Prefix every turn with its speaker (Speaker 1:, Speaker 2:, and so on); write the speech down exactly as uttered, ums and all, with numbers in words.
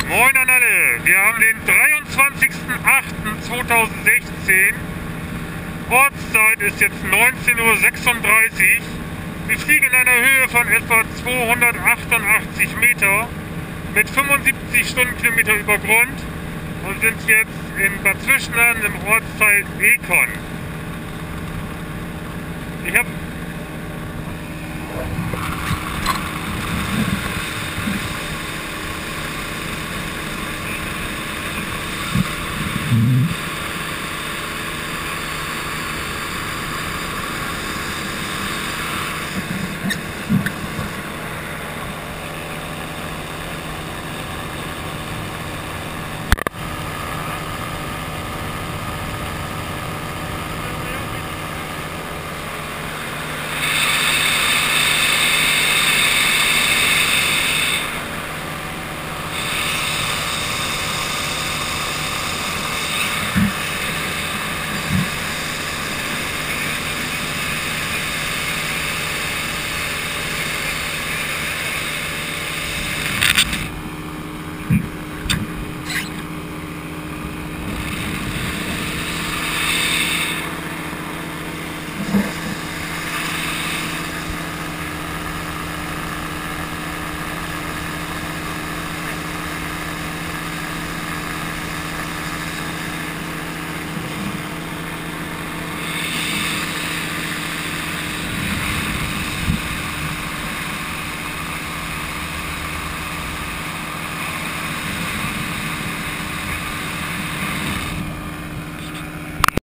Speaker 1: Moin an alle, wir haben den dreiundzwanzigsten achten zweitausendsechzehn. Ortszeit ist jetzt neunzehn Uhr sechsunddreißig. Wir fliegen in einer Höhe von etwa zweihundertachtundachtzig Meter mit fünfundsiebzig Stundenkilometer über Grund und sind jetzt in Bad Zwischenahn im Ortsteil Ekon. Ich habe